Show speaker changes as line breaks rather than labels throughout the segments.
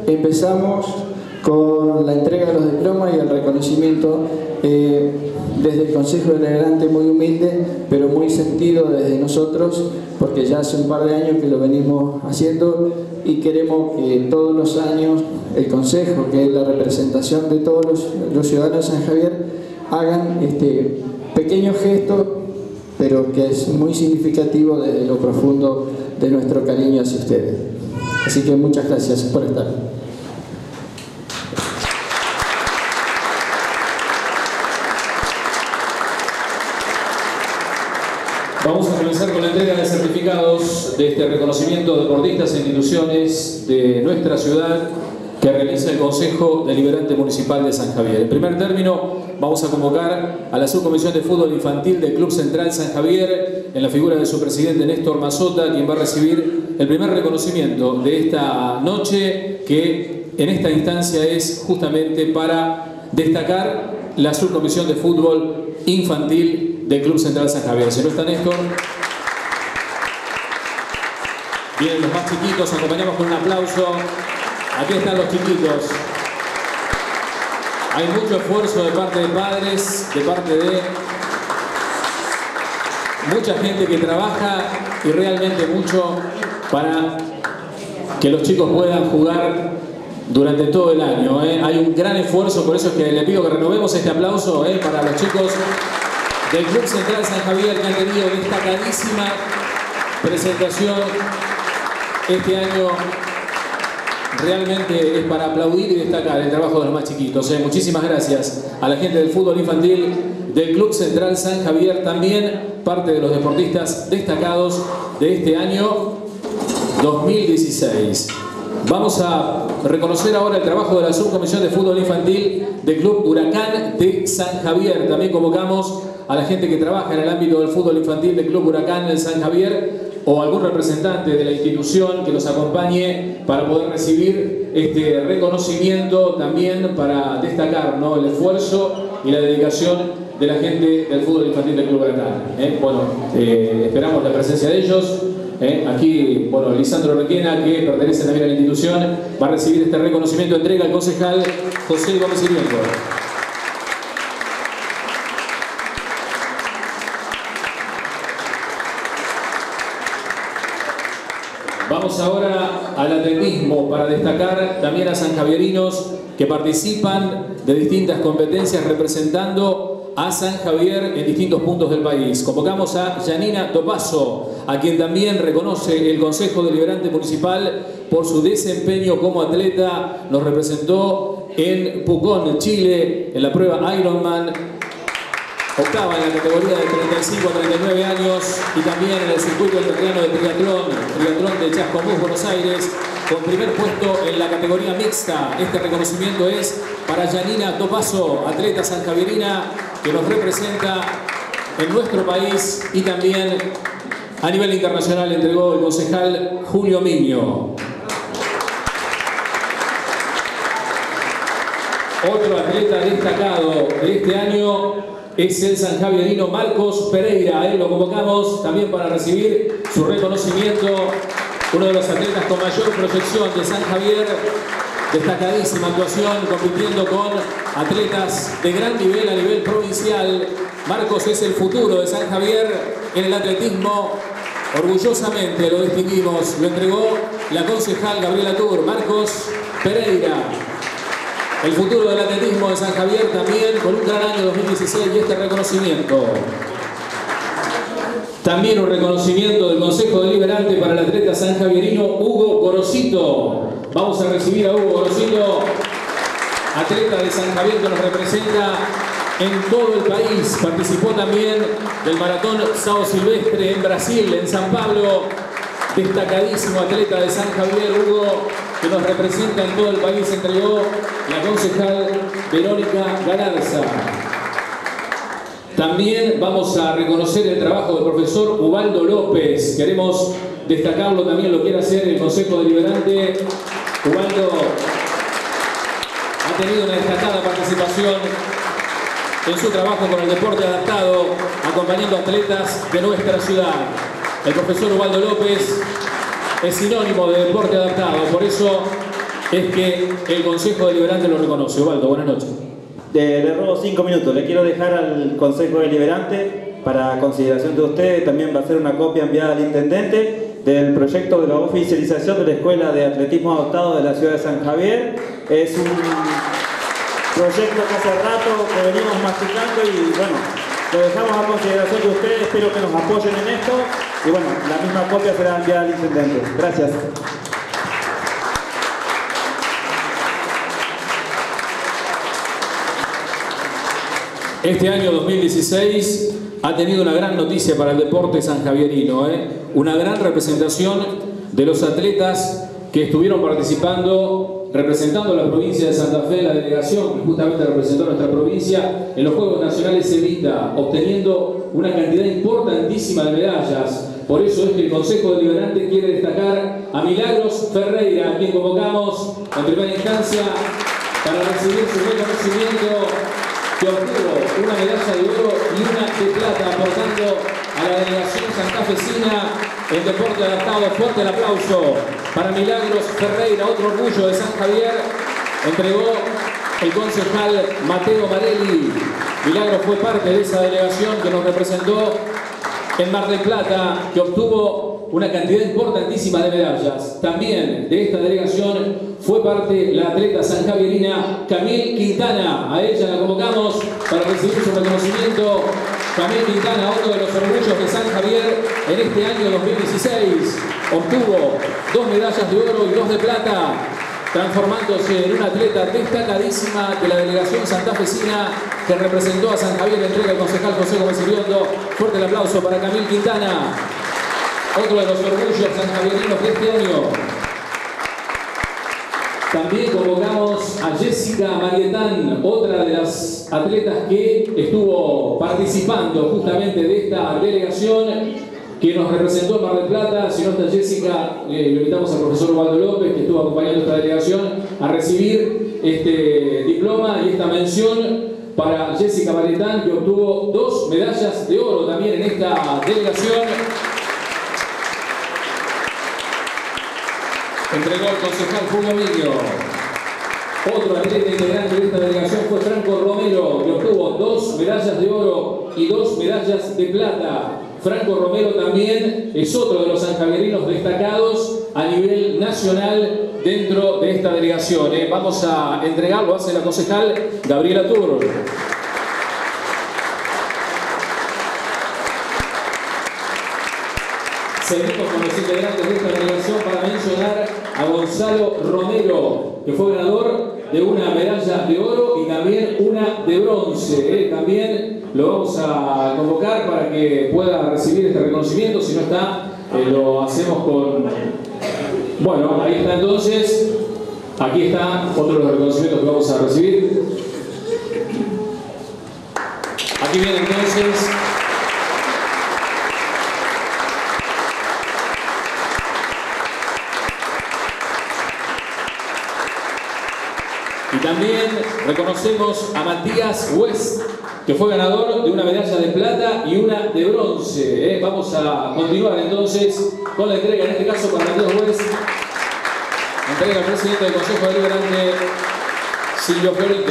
empezamos con la entrega de los diplomas y el reconocimiento desde el Consejo Deliberante, muy humilde, pero muy sentido desde nosotros, porque ya hace un par de años que lo venimos haciendo y queremos que todos los años el Consejo, que es la representación de todos los ciudadanos de San Javier, hagan este pequeño gesto, pero que es muy significativo desde lo profundo de nuestro cariño hacia ustedes. Así que muchas gracias por estar.
Vamos a comenzar con la entrega de certificados de este reconocimiento de deportistas e instituciones de nuestra ciudad que realiza el Consejo Deliberante Municipal de San Javier. En primer término, vamos a convocar a la Subcomisión de Fútbol Infantil del Club Central San Javier, en la figura de su presidente Néstor Mazota, quien va a recibir el primer reconocimiento de esta noche, que en esta instancia es justamente para destacar la Subcomisión de Fútbol Infantil del Club Central San Javier. Si no está Néstor, vienen los más chiquitos, acompañamos con un aplauso. Aquí están los chiquitos. Hay mucho esfuerzo de parte de padres, de parte de mucha gente que trabaja y realmente mucho para que los chicos puedan jugar durante todo el año. Hay un gran esfuerzo, por eso es que le pido que renovemos este aplauso para los chicos del Club Central San Javier, que han tenido destacadísima presentación este año. Realmente es para aplaudir y destacar el trabajo de los más chiquitos. Muchísimas gracias a la gente del fútbol infantil del Club Central San Javier, también parte de los deportistas destacados de este año 2016. Vamos a reconocer ahora el trabajo de la Subcomisión de Fútbol Infantil del Club Huracán de San Javier. También convocamos a la gente que trabaja en el ámbito del fútbol infantil del Club Huracán de San Javier o algún representante de la institución que nos acompañe para poder recibir este reconocimiento, también para destacar, ¿no?, el esfuerzo y la dedicación de la gente del fútbol infantil del Club Huracán. Esperamos la presencia de ellos. Aquí, Lisandro Requena, que pertenece también a la institución, va a recibir este reconocimiento. Entrega al concejal José Gómez Irienco. Vamos ahora al atletismo para destacar también a sanjavierinos que participan de distintas competencias representando a San Javier en distintos puntos del país. Convocamos a Janina Topazo, a quien también reconoce el Consejo Deliberante Municipal por su desempeño como atleta. Nos representó en Pucón, Chile, en la prueba Ironman, octava en la categoría de 35 a 39 años, y también en el circuito entrerriano de triatlón de Chascomús, Buenos Aires, con primer puesto en la categoría mixta. Este reconocimiento es para Janina Topazo, atleta sanjavierina que nos representa en nuestro país y también a nivel internacional. Entregó el concejal Julio Miño. Otro atleta destacado de este año es el sanjavierino Marcos Pereira. A él lo convocamos también para recibir su reconocimiento. Uno de los atletas con mayor proyección de San Javier, destacadísima actuación, compitiendo con atletas de gran nivel a nivel provincial. Marcos es el futuro de San Javier en el atletismo. Orgullosamente lo distinguimos, lo entregó la concejal Gabriela Tur. Marcos Pereira, el futuro del atletismo de San Javier, también con un gran año 2016 y este reconocimiento. También un reconocimiento del Consejo Deliberante para el atleta sanjavierino Hugo Gorosito. Vamos a recibir a Hugo Gorosito, atleta de San Javier que nos representa en todo el país. Participó también del maratón Sao Silvestre en Brasil, en San Pablo. Destacadísimo atleta de San Javier, Hugo, que nos representa en todo el país. Entregó la concejal Verónica Galarza. También vamos a reconocer el trabajo del profesor Ubaldo López. Queremos destacarlo, también lo quiere hacer el Consejo Deliberante. Ubaldo ha tenido una destacada participación en su trabajo con el deporte adaptado, acompañando a atletas de nuestra ciudad. El profesor Ubaldo López es sinónimo de deporte adaptado, por eso es que el Consejo Deliberante lo reconoce. Osvaldo, buenas noches.
Le robo 5 minutos. Le quiero dejar al Consejo Deliberante, para consideración de ustedes, también va a ser una copia enviada al Intendente del proyecto de la oficialización de la Escuela de Atletismo Adoptado de la ciudad de San Javier. Es un proyecto que hace rato que venimos masticando y bueno, lo dejamos a consideración de ustedes. Espero que nos apoyen en esto y bueno, la misma copia será enviada al Intendente. Gracias.
Este año 2016 ha tenido una gran noticia para el deporte sanjavierino, una gran representación de los atletas que estuvieron participando, representando a la provincia de Santa Fe, la delegación que justamente representó a nuestra provincia en los Juegos Nacionales Evita, obteniendo una cantidad importantísima de medallas. Por eso es que el Consejo Deliberante quiere destacar a Milagros Ferreira, a quien convocamos en primera instancia para recibir su reconocimiento, que obtuvo una medalla de oro y una de plata, aportando a la delegación santafesina en deporte adaptado. Fuerte el aplauso para Milagros Ferreira, otro orgullo de San Javier. Entregó el concejal Mateo Marelli. Milagros fue parte de esa delegación que nos representó en Mar del Plata, que obtuvo una cantidad importantísima de medallas. También de esta delegación fue parte la atleta sanjavierina Camil Quintana. A ella la convocamos para recibir su reconocimiento. Camil Quintana, otro de los orgullos de San Javier en este año 2016. Obtuvo 2 medallas de oro y 2 de plata, transformándose en una atleta destacadísima de la delegación santafesina que representó a San Javier. Entrega el concejal José Gómez Iriondo. Fuerte el aplauso para Camil Quintana, otro de los orgullos sanjavierinos de este año. También convocamos a Jessica Marietán, otra de las atletas que estuvo participando justamente de esta delegación que nos representó en Mar del Plata. Si no está Jessica, le invitamos al profesor Osvaldo López, que estuvo acompañando esta delegación, a recibir este diploma y esta mención para Jessica Marietán, que obtuvo 2 medallas de oro también en esta delegación. Entregó el concejal Julio Emilio. Otro atleta integrante de esta delegación fue Franco Romero, que obtuvo 2 medallas de oro y 2 medallas de plata. Franco Romero también es otro de los sanjavierinos destacados a nivel nacional dentro de esta delegación. Vamos a entregarlo, hace la concejal Gabriela Turro. Seguimos con los integrantes de esta delegación para mencionar a Gonzalo Romero, que fue ganador de una medalla de oro y también una de bronce. También lo vamos a convocar para que pueda recibir este reconocimiento. Si no está, lo hacemos con... Bueno, ahí está entonces. Aquí está otro de los reconocimientos que vamos a recibir. Aquí viene entonces... Y también reconocemos a Matías West, que fue ganador de una medalla de plata y una de bronce. Vamos a continuar entonces con la entrega, en este caso para Matías West. Entrega al presidente del Consejo Deliberante, Silvio Fiorito.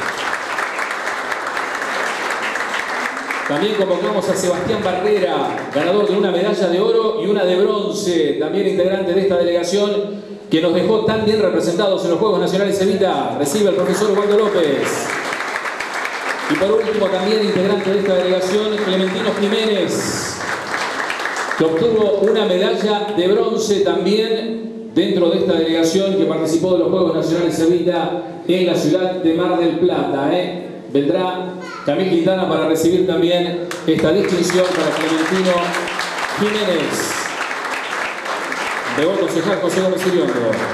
También convocamos a Sebastián Barrera, ganador de una medalla de oro y una de bronce, también integrante de esta delegación, que nos dejó tan bien representados en los Juegos Nacionales Evita. Recibe el profesor Osvaldo López. Y por último, también integrante de esta delegación, Clementino Jiménez, que obtuvo una medalla de bronce también dentro de esta delegación que participó de los Juegos Nacionales Evita en la ciudad de Mar del Plata. Vendrá Camil Quintana para recibir también esta distinción para Clementino Jiménez. Llegó el concejal José Gómez Iriondo.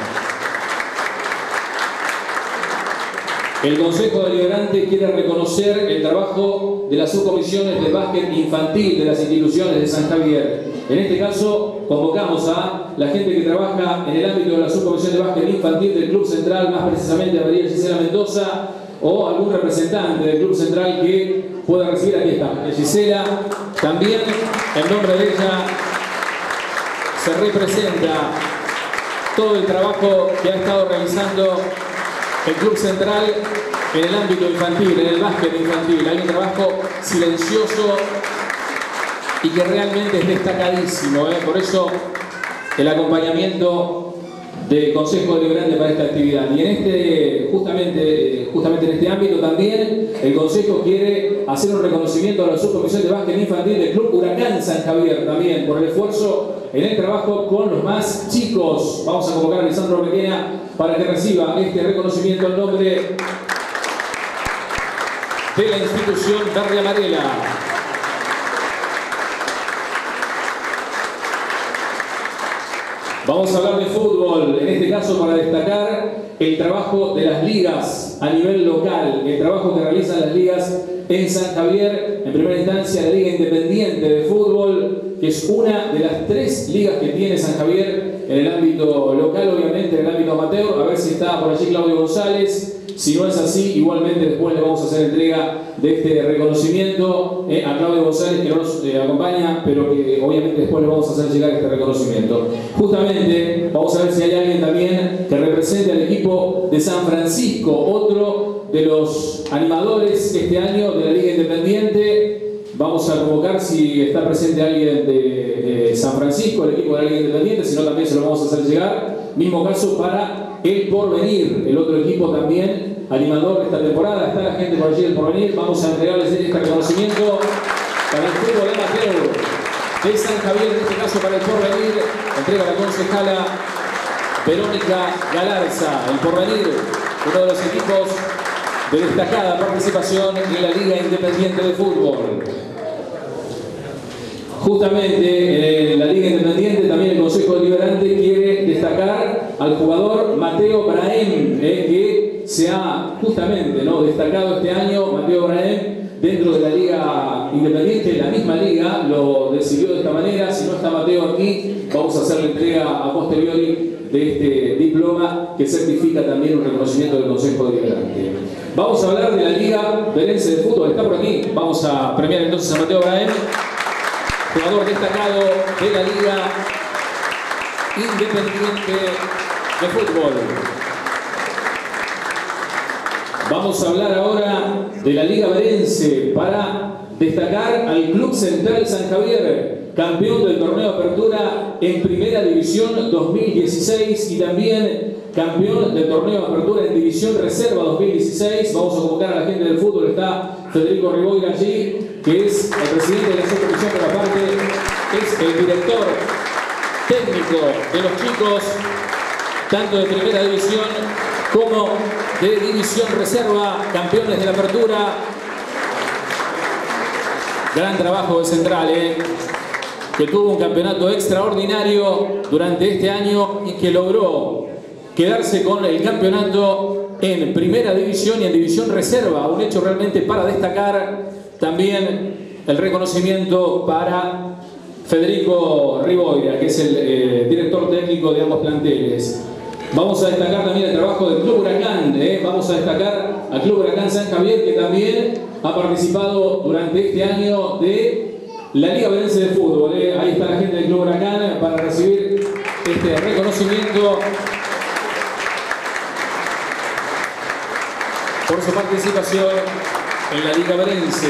El Consejo Deliberante quiere reconocer el trabajo de las subcomisiones de básquet infantil de las instituciones de San Javier. En este caso, convocamos a la gente que trabaja en el ámbito de la subcomisión de básquet infantil del Club Central, más precisamente a María Gisela Mendoza, o algún representante del Club Central que pueda recibir. Aquí está Gisela. También, en nombre de ella, se representa todo el trabajo que ha estado realizando el Club Central en el ámbito infantil, en el básquet infantil. Hay un trabajo silencioso y que realmente es destacadísimo, Por eso el acompañamiento del Consejo Deliberante para esta actividad. Y en justamente en este ámbito también el Consejo quiere hacer un reconocimiento a la subcomisión de básquet infantil del Club Huracán San Javier también por el esfuerzo en el trabajo con los más chicos. Vamos a convocar a Lisandro Requena para que reciba este reconocimiento en nombre de la institución Verde Amarela. Vamos a hablar de fútbol, en este caso para destacar el trabajo de las ligas a nivel local, el trabajo que realizan las ligas en San Javier, en primera instancia la Liga Independiente de Fútbol, que es una de las 3 ligas que tiene San Javier en el ámbito local, obviamente en el ámbito amateur. A ver si está por allí Claudio González. Si no es así, igualmente después le vamos a hacer entrega de este reconocimiento a Claudio González, que no nos acompaña, pero que obviamente después le vamos a hacer llegar este reconocimiento. Justamente, vamos a ver si hay alguien también que represente al equipo de San Francisco, otro de los animadores este año de la Liga Independiente. Vamos a convocar si está presente alguien de San Francisco, el equipo de la Liga Independiente, si no también se lo vamos a hacer llegar. Mismo caso para el Porvenir, el otro equipo también animador de esta temporada. Está la gente por allí del Porvenir. Vamos a entregarles este reconocimiento para el fútbol amateur de San Javier, en este caso para el Porvenir. Entrega la concejala Verónica Galarza. El Porvenir, uno de los equipos de destacada participación en la Liga Independiente de Fútbol. Justamente en la Liga Independiente también el Consejo Deliberante quiere destacar al jugador Mateo Brahem, que se ha justamente destacado este año. Mateo Brahem dentro de la Liga Independiente, la misma liga lo decidió de esta manera. Si no está Mateo aquí, vamos a hacerle entrega a posteriori de este diploma que certifica también un reconocimiento del Consejo Deliberante. Vamos a hablar de la Liga Verense de Fútbol. Está por aquí. Vamos a premiar entonces a Mateo Brahem, jugador destacado de la Liga Independiente de Fútbol. Vamos a hablar ahora de la Liga Verense para destacar al Club Central San Javier, campeón del torneo de apertura en Primera División 2016 y también campeón del torneo de apertura en División Reserva 2016. Vamos a convocar a la gente del fútbol. Está Federico Riboira allí, que es el presidente de la subcomisión, pero aparte es el director técnico de los chicos, tanto de Primera División como de División Reserva, campeones de la apertura. Gran trabajo de Central, que tuvo un campeonato extraordinario durante este año y que logró quedarse con el campeonato en Primera División y en División Reserva. Un hecho realmente para destacar. También el reconocimiento para Federico Riboira, que es el director técnico de ambos planteles. Vamos a destacar también el trabajo del Club Huracán. Vamos a destacar al Club Huracán San Javier, que también ha participado durante este año de la Liga Verense de Fútbol. Ahí está la gente del Club Huracán para recibir este reconocimiento por su participación en la Liga Verense.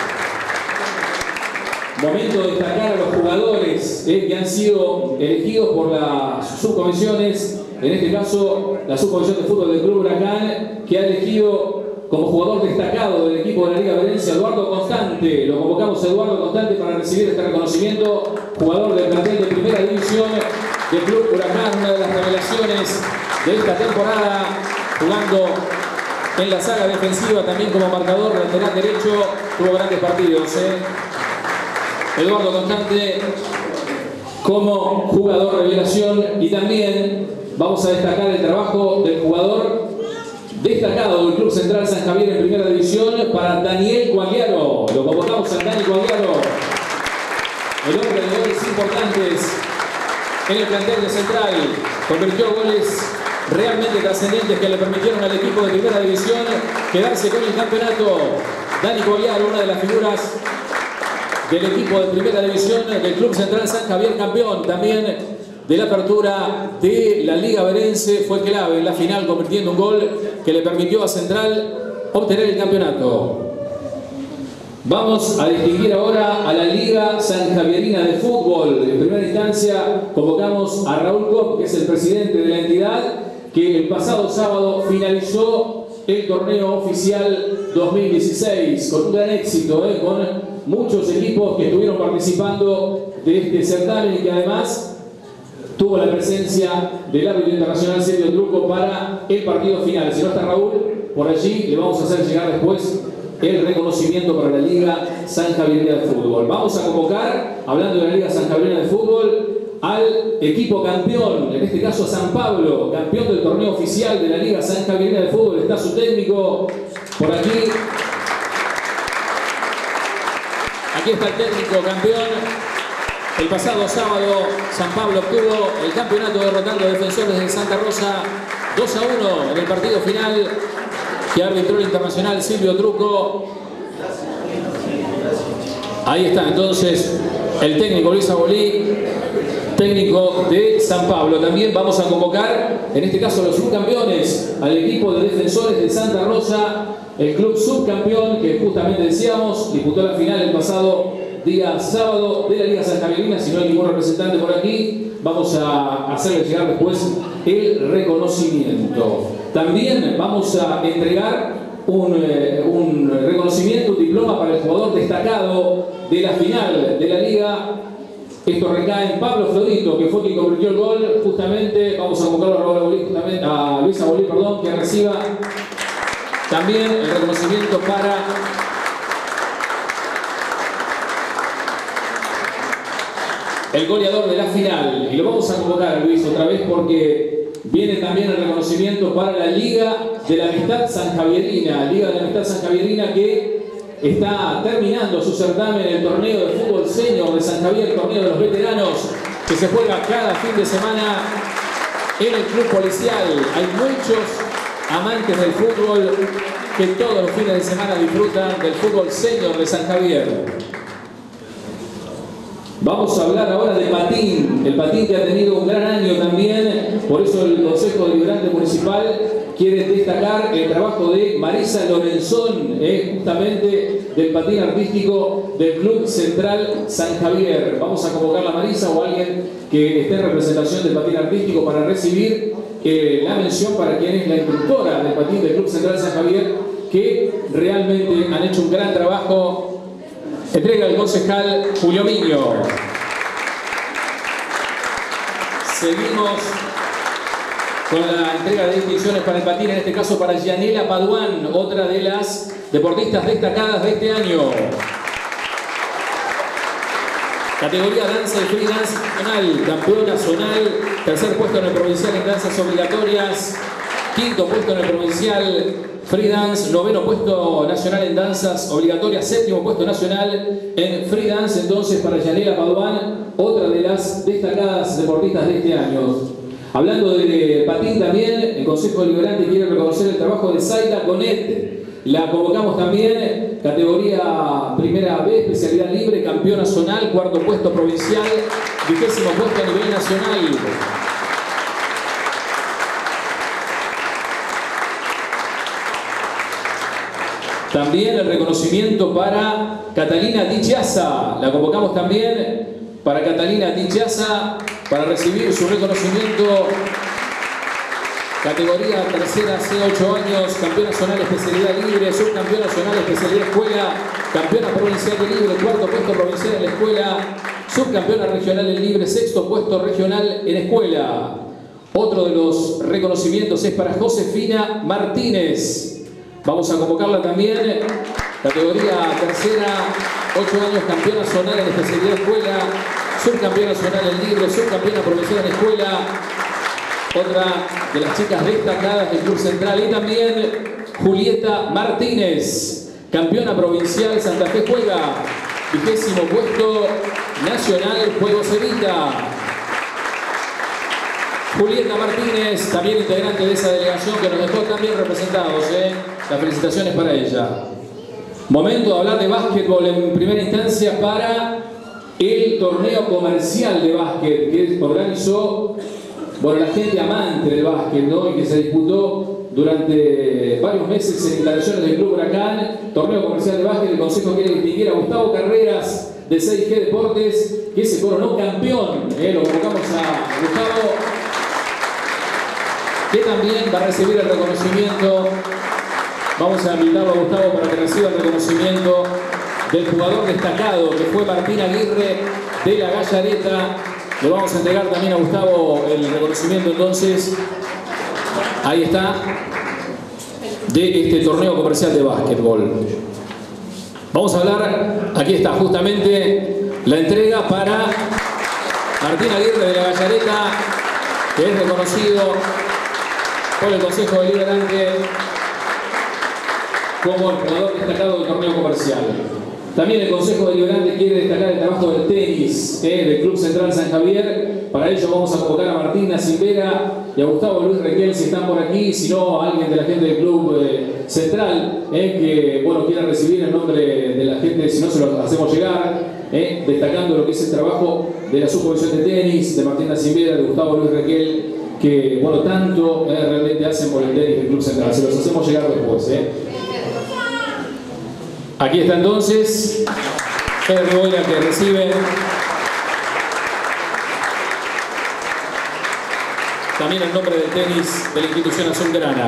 Momento de destacar a los jugadores que han sido elegidos por las subcomisiones. En este caso, la subcomisión de fútbol del Club Huracán, que ha elegido como jugador destacado del equipo de la Liga Verense Eduardo Constante. Lo convocamos a Eduardo Constante para recibir este reconocimiento. Jugador del plantel de Primera División del Club Huracán, una de las revelaciones de esta temporada, jugando en la saga defensiva, también como marcador lateral derecho. Tuvo grandes partidos. Eduardo Constante como jugador revelación. Y también vamos a destacar el trabajo del jugador destacado del Club Central San Javier en Primera División para Daniel Guagliaro. Lo convocamos a Dani Guagliaro, el hombre de goles importantes en el plantel de Central. Convirtió goles realmente trascendentes que le permitieron al equipo de Primera División quedarse con el campeonato. Dani Guagliaro, una de las figuras del equipo de Primera División del Club Central San Javier, campeón también de la apertura de la Liga Verense, fue clave en la final, convirtiendo un gol que le permitió a Central obtener el campeonato. Vamos a distinguir ahora a la Liga Sanjavierina de Fútbol. En primera instancia convocamos a Raúl Kopp, que es el presidente de la entidad, que el pasado sábado finalizó el torneo oficial 2016 con un gran éxito, con muchos equipos que estuvieron participando de este certamen y que además tuvo la presencia del árbitro internacional Sergio Truco para el partido final. Si no está Raúl por allí, le vamos a hacer llegar después el reconocimiento para la Liga Sanjavierina de Fútbol. Vamos a convocar, hablando de la Liga Sanjavierina de Fútbol, al equipo campeón, en este caso a San Pablo, campeón del torneo oficial de la Liga Sanjavierina de Fútbol. Está su técnico por aquí. Aquí está el técnico campeón. El pasado sábado San Pablo obtuvo el campeonato derrotando a Defensores de Santa Rosa 2-1 en el partido final que arbitró el internacional Silvio Truco. Ahí está entonces el técnico Luis Abolí, técnico de San Pablo. También vamos a convocar, en este caso los subcampeones, al equipo de Defensores de Santa Rosa, el club subcampeón que justamente decíamos, disputó la final el pasado día sábado de la Liga Sanjavierina. Si no hay ningún representante por aquí, vamos a hacerle llegar después el reconocimiento. También vamos a entregar un reconocimiento, un diploma para el jugador destacado de la final de la Liga. Esto recae en Pablo Florito, que fue quien convirtió el gol. Justamente vamos a convocarlo a Luis Abolí, que reciba también el reconocimiento para el goleador de la final. Y lo vamos a convocar a Luis otra vez porque viene también el reconocimiento para la Liga de la Amistad Sanjavierina. Liga de la Amistad Sanjavierina que está terminando su certamen en el torneo de fútbol senior de San Javier, el torneo de los veteranos que se juega cada fin de semana en el club policial. Hay muchos amantes del fútbol que todos los fines de semana disfrutan del fútbol senior de San Javier. Vamos a hablar ahora de patín, el patín que ha tenido un gran año también, por eso el Consejo Deliberante Municipal quiere destacar el trabajo de Marisa Lorenzón, justamente del patín artístico del Club Central San Javier. Vamos a convocar a Marisa o a alguien que esté en representación del patín artístico para recibir la mención para quien es la instructora del patín del Club Central San Javier, que realmente han hecho un gran trabajo. Entrega el concejal Julio Miño. Seguimos con la entrega de distinciones para el patín, en este caso para Yanela Paduán, otra de las deportistas destacadas de este año. Categoría danza y free dance nacional, campeona zonal, tercer puesto en el provincial en danzas obligatorias, quinto puesto en el provincial free dance, noveno puesto nacional en danzas obligatorias, séptimo puesto nacional en free dance. Entonces para Yanela Paduán, otra de las destacadas deportistas de este año. Hablando de patín también, el Consejo Deliberante quiere reconocer el trabajo de Zaida Gonet. La convocamos también, categoría primera B, especialidad libre, campeona zonal, cuarto puesto provincial, 20º puesto a nivel nacional. También el reconocimiento para Catalina Dichaza. La convocamos también para Catalina Dichaza para recibir su reconocimiento. Categoría tercera C8 años, campeona zonal especialidad libre, subcampeona zonal especialidad escuela, campeona provincial de libre, cuarto puesto provincial en la escuela, subcampeona regional en libre, sexto puesto regional en escuela. Otro de los reconocimientos es para Josefina Martínez. Vamos a convocarla también, categoría tercera, 8 años, campeona zonal en especialidad escuela, subcampeona zonal en libre, subcampeona provincial en escuela. Otra de las chicas destacadas del Club Central. Y también Julieta Martínez, campeona provincial Santa Fe Juega, 20º puesto nacional Juegos Evita. Julieta Martínez, también integrante de esa delegación que nos dejó también representados. Las felicitaciones para ella. Momento de hablar de básquetbol en primera instancia para el torneo comercial de básquet que organizó, bueno, la gente amante del básquet, ¿no? Y que se disputó durante varios meses en instalaciones del Club Huracán, torneo comercial de básquet. El consejo quiere distinguir a Gustavo Carreras de 6G Deportes, que se coronó campeón. Lo convocamos a Gustavo, que también va a recibir el reconocimiento. Vamos a invitarlo a Gustavo para que reciba el reconocimiento del jugador destacado, que fue Martín Aguirre de la Gallareta. Le vamos a entregar también a Gustavo el reconocimiento, entonces, ahí está, de este torneo comercial de básquetbol. Vamos a hablar, aquí está justamente la entrega para Martín Aguirre de la Gallareta, que es reconocido por el Consejo Deliberante como el jugador destacado del torneo comercial. También el Consejo Deliberante quiere destacar el trabajo del tenis del Club Central San Javier. Para ello vamos a convocar a Martín Nacimbera y a Gustavo Luis Requel, si están por aquí, si no, a alguien de la gente del Club Central que bueno, quiera recibir el nombre de la gente, si no se lo hacemos llegar, destacando lo que es el trabajo de la subcomisión de tenis, de Martín Nacimbera, de Gustavo Luis Requel, que bueno, tanto realmente hacen por el tenis del Club Central. Se los hacemos llegar después. Aquí está entonces el Riboira, que recibe también el nombre del tenis de la institución azulgrana.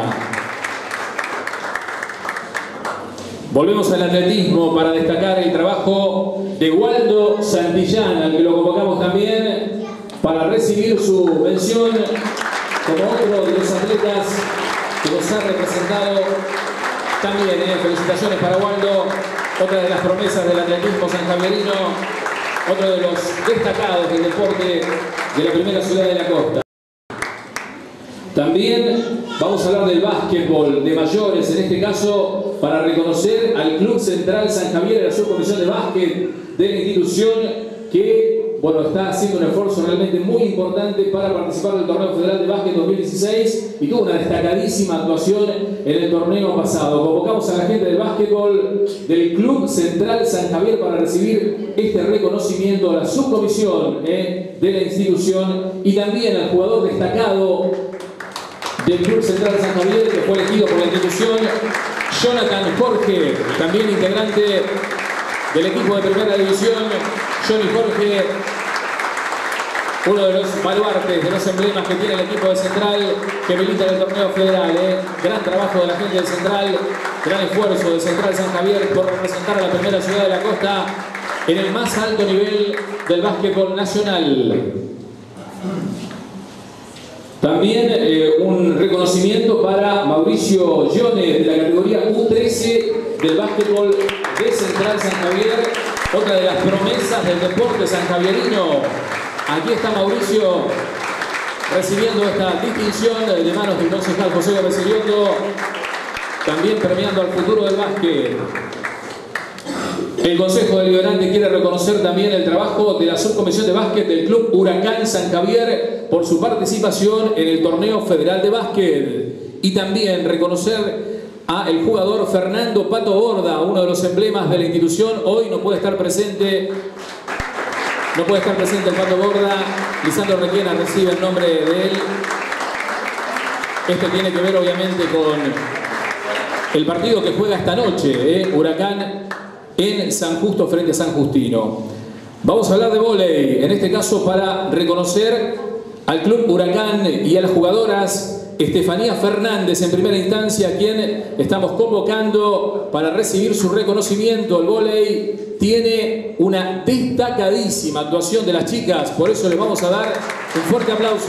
Volvemos al atletismo para destacar el trabajo de Waldo Santillán, al que lo convocamos también para recibir su mención como otro de los atletas que nos ha representado. También, felicitaciones para Waldo, otra de las promesas del atletismo sanjavierino, otro de los destacados del deporte de la primera ciudad de la costa. También vamos a hablar del básquetbol de mayores, en este caso para reconocer al Club Central San Javier, la subcomisión de básquet de la institución, que bueno, está haciendo un esfuerzo realmente muy importante para participar del Torneo Federal de Básquet 2016 y tuvo una destacadísima actuación en el torneo pasado. Convocamos a la gente del básquetbol del Club Central San Javier para recibir este reconocimiento a la subcomisión de la institución y también al jugador destacado del Club Central San Javier, que fue elegido por la institución, Jonathan Jorge, también integrante del equipo de primera división. Johnny Jorge, uno de los baluartes, de los emblemas que tiene el equipo de Central, que milita en el torneo federal. Gran trabajo de la gente de Central, gran esfuerzo de Central San Javier por representar a la primera ciudad de la costa en el más alto nivel del básquetbol nacional. También un reconocimiento para Mauricio Gione, de la categoría U13 del básquetbol de Central San Javier, otra de las promesas del deporte sanjavierino. Aquí está Mauricio recibiendo esta distinción de manos del concejal José Gómez Iriondo, también premiando al futuro del básquet. El Consejo Deliberante quiere reconocer también el trabajo de la subcomisión de básquet del Club Huracán San Javier por su participación en el Torneo Federal de Básquet. Y también reconocer a el jugador Fernando Pato Borda, uno de los emblemas de la institución. Hoy no puede estar presente el Pato Borda. Lisandro Requena recibe el nombre de él. Este tiene que ver obviamente con el partido que juega esta noche, Huracán en San Justo frente a San Justino. Vamos a hablar de vóley, en este caso para reconocer al Club Huracán y a las jugadoras Estefanía Fernández en primera instancia, a quien estamos convocando para recibir su reconocimiento. El vóley tiene una destacadísima actuación de las chicas, por eso les vamos a dar un fuerte aplauso.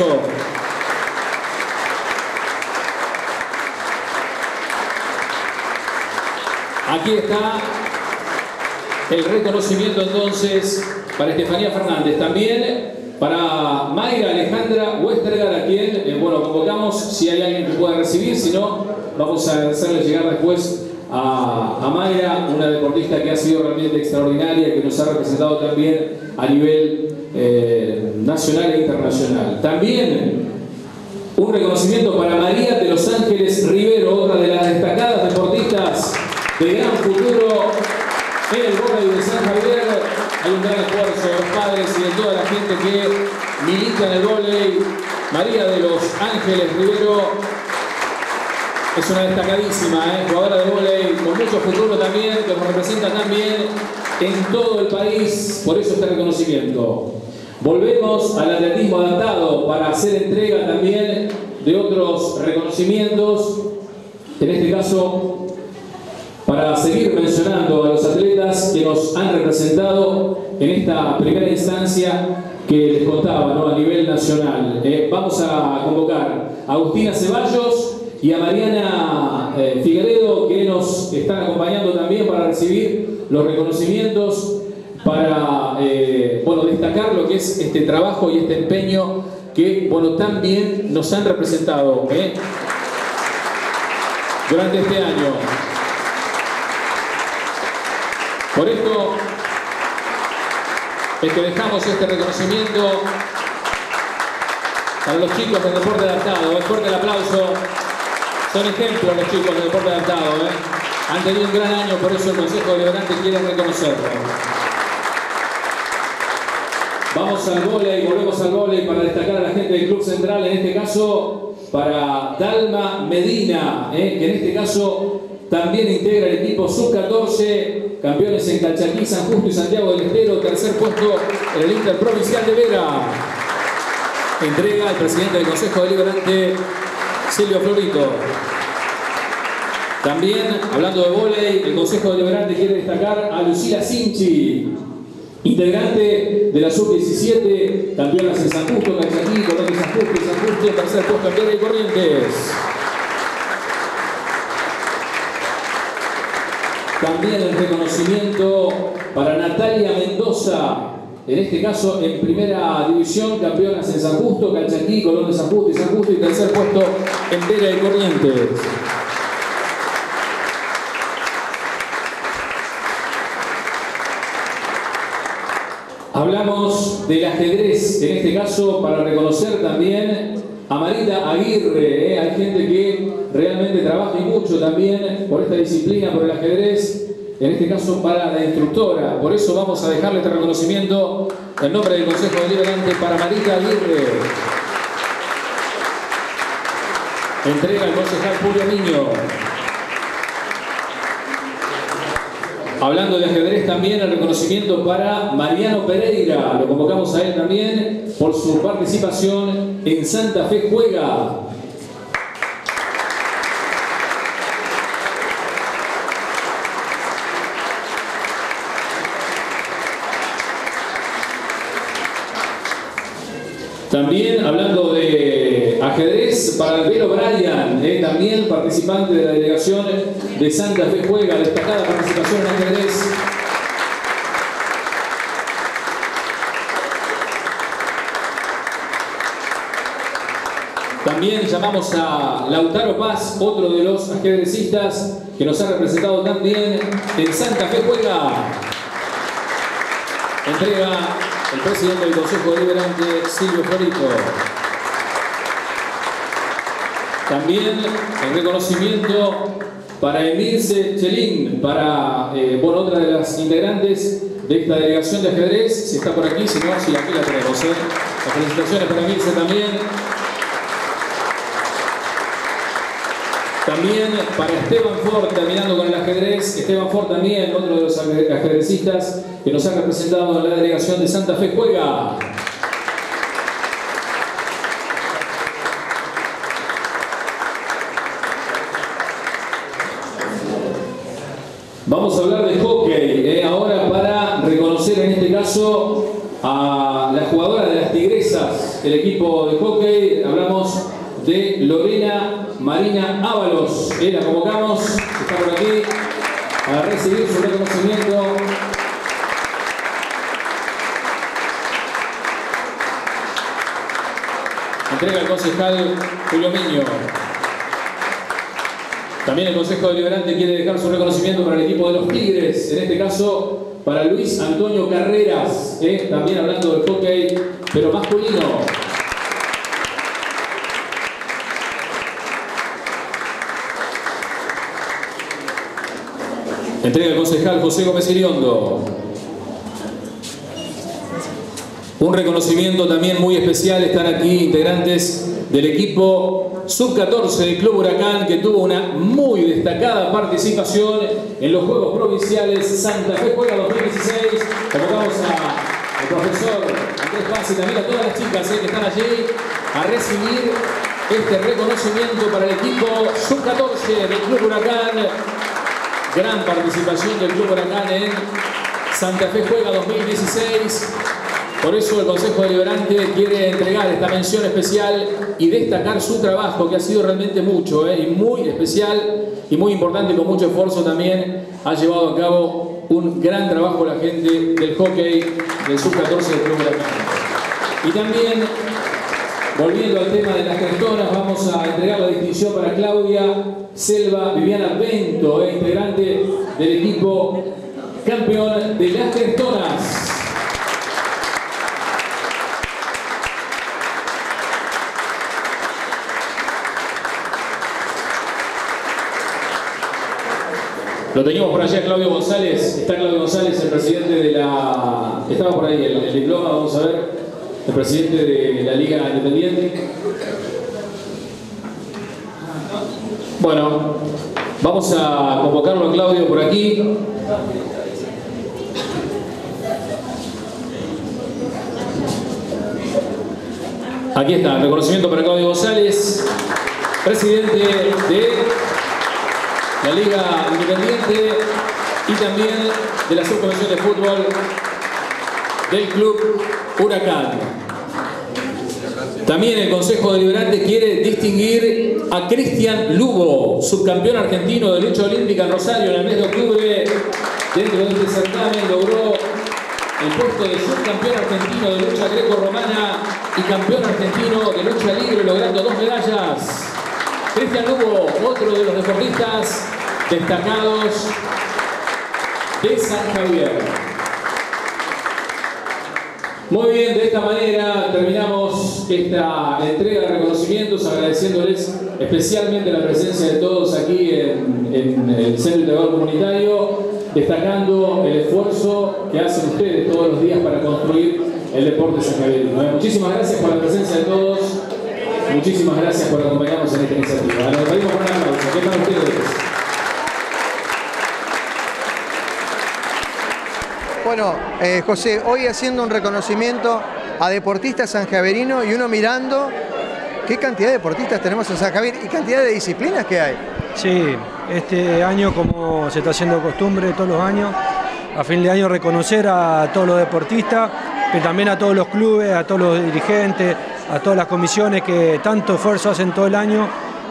Aquí está el reconocimiento entonces para Estefanía Fernández. También para Mayra Alejandra Westergaard, a quien bueno, convocamos, si hay alguien que pueda recibir, si no, vamos a hacerle llegar después a Mayra, una deportista que ha sido realmente extraordinaria, que nos ha representado también a nivel nacional e internacional. También un reconocimiento para María de Los Ángeles Rivero, otra de las destacadas deportistas de gran futuro en el vóley de San Javier. Hay un gran esfuerzo de los padres gente que milita en el vóley. María de los Ángeles Rivero es una destacadísima, jugadora de vóley con mucho futuro también, que nos representa también en todo el país, por eso este reconocimiento. Volvemos al atletismo adaptado para hacer entrega también de otros reconocimientos, en este caso para seguir mencionando a los atletas que nos han representado en esta primera instancia que les contaba, ¿no?, a nivel nacional. Vamos a convocar a Agustina Ceballos y a Mariana Figueredo, que nos están acompañando también para recibir los reconocimientos, para destacar lo que es este trabajo y este empeño que tan bien nos han representado durante este año. Por esto es que dejamos este reconocimiento para los chicos del deporte adaptado. Fuerte el aplauso. Son ejemplos los chicos del deporte adaptado. Han tenido un gran año, por eso el Consejo Deliberante quiere reconocerlo. Vamos al vóley, volvemos al vóley para destacar a la gente del Club Central, en este caso para Dalma Medina, que en este caso también integra el equipo Sub-14, campeones en Calchaquí, San Justo y Santiago del Estero, tercer puesto en el Interprovincial de Vera. Entrega al presidente del Consejo Deliberante, Silvio Florito. También, hablando de vóley, el Consejo Deliberante quiere destacar a Lucila Sinchi, integrante de la Sub-17, campeonas en San Justo, Calchaquí, Colón de San Justo y San Justo, tercer puesto en Vera y Corrientes. También el reconocimiento para Natalia Mendoza, en este caso en primera división, campeonas en San Justo, Calchaquí, Colón de San Justo y San Justo, y tercer puesto en Vera y Corrientes. Hablamos del ajedrez, en este caso para reconocer también a Marita Aguirre. Hay gente que realmente trabaja y mucho también por esta disciplina, por el ajedrez, en este caso para la instructora. Por eso vamos a dejarle este reconocimiento en nombre del Consejo Deliberante para Marita Aguirre. Entrega el concejal Julio Miño. Hablando de ajedrez también, el reconocimiento para Mariano Pereira. Lo convocamos a él también por su participación en Santa Fe Juega. También hablando de ajedrez para Albero Bryan, también participante de la delegación de Santa Fe Juega, destacada participación en ajedrez. También llamamos a Lautaro Paz, otro de los ajedrecistas que nos ha representado también en Santa Fe Juega. Entrega el presidente del Consejo Deliberante, Silvio Florito. También el reconocimiento para Emilce Chelín, para otra de las integrantes de esta delegación de ajedrez. Si está por aquí, si no, sí, aquí la tenemos. Las felicitaciones para Emilce también. También para Esteban Ford, terminando con el ajedrez. Esteban Ford también, otro de los ajedrecistas que nos ha representado en la delegación de Santa Fe Juega. Vamos a hablar de hockey, ahora para reconocer en este caso a la jugadora de las Tigresas, el equipo de hockey. Hablamos de Lorena Marina Ábalos. La convocamos, está por aquí, para recibir su reconocimiento. Entrega el concejal Julio Miño. También el Consejo Deliberante quiere dejar su reconocimiento para el equipo de los Tigres, en este caso para Luis Antonio Carreras, también hablando del hockey, pero masculino. Entrega el concejal José Gómez Iriondo. Un reconocimiento también muy especial. Están aquí integrantes del equipo Sub-14 del Club Huracán, que tuvo una muy destacada participación en los Juegos Provinciales Santa Fe Juega 2016. Convocamos al profesor Andrés Paz y también a todas las chicas que están allí a recibir este reconocimiento para el equipo Sub-14 del Club Huracán. Gran participación del Club Huracán en Santa Fe Juega 2016. Por eso el Consejo Deliberante quiere entregar esta mención especial y destacar su trabajo, que ha sido realmente mucho, y muy especial y muy importante, con mucho esfuerzo también ha llevado a cabo un gran trabajo la gente del hockey del Sub-14 del Club Huracán. Y también, volviendo al tema de las Crestonas, vamos a entregar la distinción para Claudia Selva Viviana Bento, integrante del equipo campeón de las Crestonas. Lo teníamos por allá, Claudio González. Está Claudio González, el presidente de la... Estaba por ahí el diploma, vamos a ver. El presidente de la Liga Independiente. Bueno, vamos a convocarlo a Claudio por aquí. Aquí está, el reconocimiento para Claudio González, presidente de la Liga Independiente y también de la Subcomisión de Fútbol del Club Huracán. También el Consejo Deliberante quiere distinguir a Cristian Lugo, subcampeón argentino de lucha olímpica en Rosario en el mes de octubre. Dentro de este certamen logró el puesto de subcampeón argentino de lucha greco-romana y campeón argentino de lucha libre, logrando 2 medallas. Cristian Lugo, otro de los deportistas destacados de San Javier. Muy bien, de esta manera terminamos esta entrega de reconocimientos, agradeciéndoles especialmente la presencia de todos aquí en el Centro Integrador Comunitario, destacando el esfuerzo que hacen ustedes todos los días para construir el deporte sanjaverino. Muchísimas gracias por la presencia de todos, muchísimas gracias por acompañarnos en esta iniciativa. Nos pedimos por un aplauso. ¿Qué tal ustedes?
Bueno, José, hoy haciendo un reconocimiento a deportistas sanjaverinos y uno mirando qué cantidad de deportistas tenemos en San Javier y cantidad de disciplinas que hay.
Sí, este año, como se está haciendo costumbre todos los años, a fin de año reconocer a todos los deportistas, pero también a todos los clubes, a todos los dirigentes, a todas las comisiones que tanto esfuerzo hacen todo el año,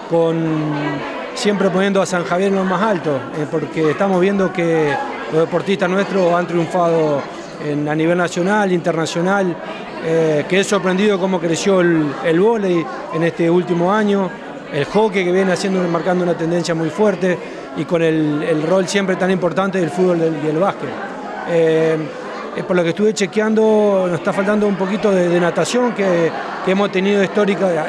siempre poniendo a San Javier en lo más alto, porque estamos viendo que los deportistas nuestros han triunfado a nivel nacional, internacional, que es sorprendido cómo creció el vóley en este último año, el hockey que viene marcando una tendencia muy fuerte y con el rol siempre tan importante del fútbol y el básquet. Por lo que estuve chequeando, nos está faltando un poquito de natación, que hemos tenido historia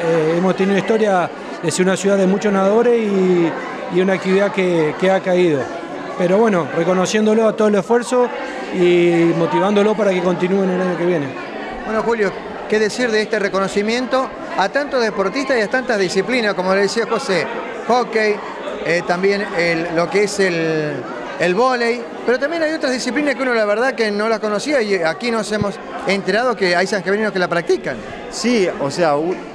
de ser una ciudad de muchos nadadores y una actividad que ha caído. Pero bueno, reconociéndolo a todo el esfuerzo y motivándolo para que continúen el año que viene.
Bueno, Julio, ¿qué decir de este reconocimiento a tantos deportistas y a tantas disciplinas, como le decía José? Hockey, también lo que es el vóley, pero también hay otras disciplinas que uno la verdad que no las conocía y aquí nos hemos enterado que hay sanjaverinos que la practican.
Sí, o sea,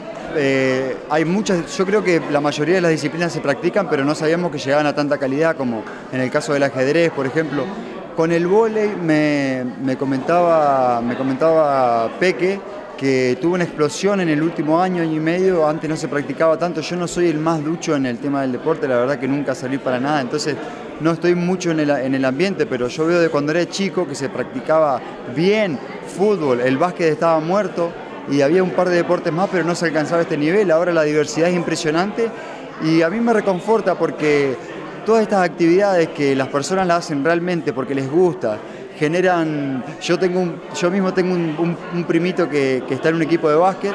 hay muchas, yo creo que la mayoría de las disciplinas se practican, pero no sabíamos que llegaban a tanta calidad como en el caso del ajedrez, por ejemplo. Con el vóley me comentaba Peque que tuvo una explosión en el último año y medio, antes no se practicaba tanto. Yo no soy el más ducho en el tema del deporte, la verdad que nunca salí para nada, entonces no estoy mucho en el ambiente, pero yo veo de cuando era chico que se practicaba bien fútbol, el básquet estaba muerto y había un par de deportes más, pero no se alcanzaba este nivel. Ahora la diversidad es impresionante y a mí me reconforta porque todas estas actividades que las personas las hacen realmente porque les gusta, generan... Yo mismo tengo un primito que está en un equipo de básquet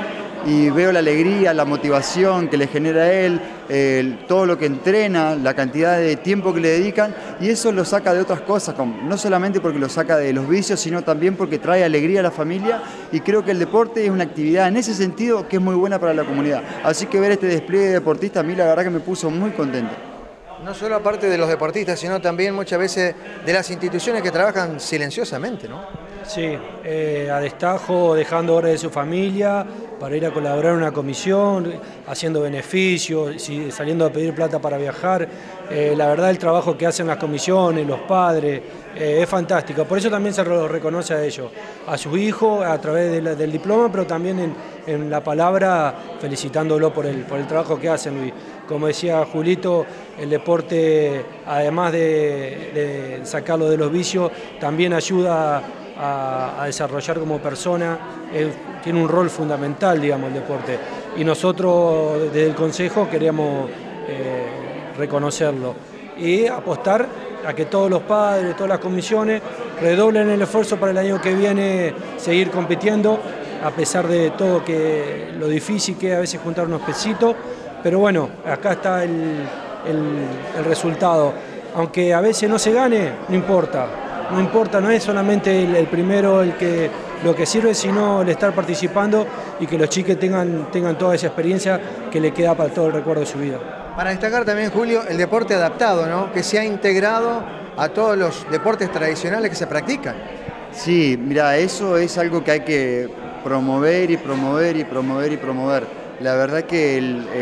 y veo la alegría, la motivación que le genera a él, todo lo que entrena, la cantidad de tiempo que le dedican, y eso lo saca de otras cosas, no solamente porque lo saca de los vicios, sino también porque trae alegría a la familia, y creo que el deporte es una actividad en ese sentido que es muy buena para la comunidad. Así que ver este despliegue deportista a mí la verdad que me puso muy contento.
No solo aparte de los deportistas, sino también muchas veces de las instituciones que trabajan silenciosamente, ¿no?
Sí, a destajo, dejando horas de su familia para ir a colaborar en una comisión, haciendo beneficios, saliendo a pedir plata para viajar. La verdad, el trabajo que hacen las comisiones, los padres, es fantástico. Por eso también se lo reconoce a ellos, a su hijo a través del diploma, pero también en la palabra felicitándolo por el trabajo que hacen, Luis. Como decía Julito, el deporte, además de sacarlo de los vicios, también ayuda a desarrollar como persona, tiene un rol fundamental, digamos, el deporte. Y nosotros desde el Consejo queríamos reconocerlo y apostar a que todos los padres, todas las comisiones redoblen el esfuerzo para el año que viene seguir compitiendo, a pesar de todo que lo difícil que es a veces juntar unos pesitos, pero bueno, acá está el resultado. Aunque a veces no se gane, no importa. No importa, no es solamente el primero lo que sirve, sino el estar participando y que los chiques tengan toda esa experiencia que le queda para todo el recuerdo de su vida.
Para destacar también, Julio, el deporte adaptado, ¿no? Que se ha integrado a todos los deportes tradicionales que se practican.
Sí, mira, eso es algo que hay que promover y promover y promover y promover. La verdad que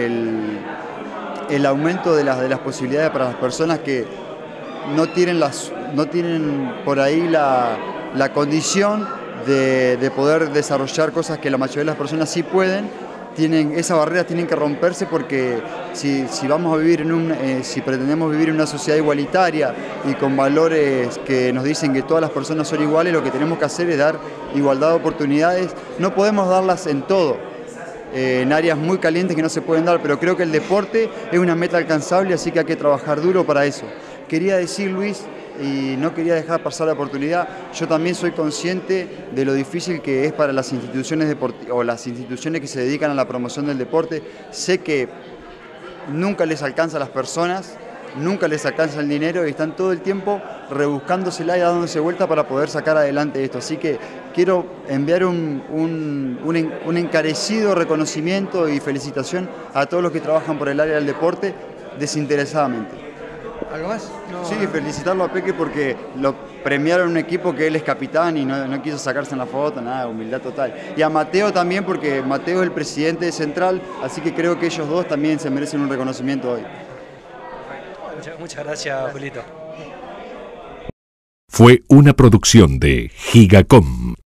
el aumento de las posibilidades para las personas que no tienen por ahí la condición de poder desarrollar cosas que la mayoría de las personas sí pueden, esas barreras tienen que romperse, porque si vamos a vivir si pretendemos vivir en una sociedad igualitaria y con valores que nos dicen que todas las personas son iguales, lo que tenemos que hacer es dar igualdad de oportunidades. No podemos darlas en todo, en áreas muy calientes que no se pueden dar, pero creo que el deporte es una meta alcanzable, así que hay que trabajar duro para eso. Quería decir, Luis, y no quería dejar pasar la oportunidad, yo también soy consciente de lo difícil que es para las instituciones o las instituciones que se dedican a la promoción del deporte. Sé que nunca les alcanza a las personas, nunca les alcanza el dinero y están todo el tiempo rebuscándosela y dándose vuelta para poder sacar adelante esto. Así que quiero enviar un encarecido reconocimiento y felicitación a todos los que trabajan por el área del deporte desinteresadamente.
¿Algo más? No.
Sí, felicitarlo a Peque porque lo premiaron en un equipo que él es capitán y no quiso sacarse en la foto, nada, humildad total. Y a Mateo también, porque Mateo es el presidente de Central, así que creo que ellos dos también se merecen un reconocimiento hoy.
Muchas gracias, Julito.
Fue una producción de Gigacom.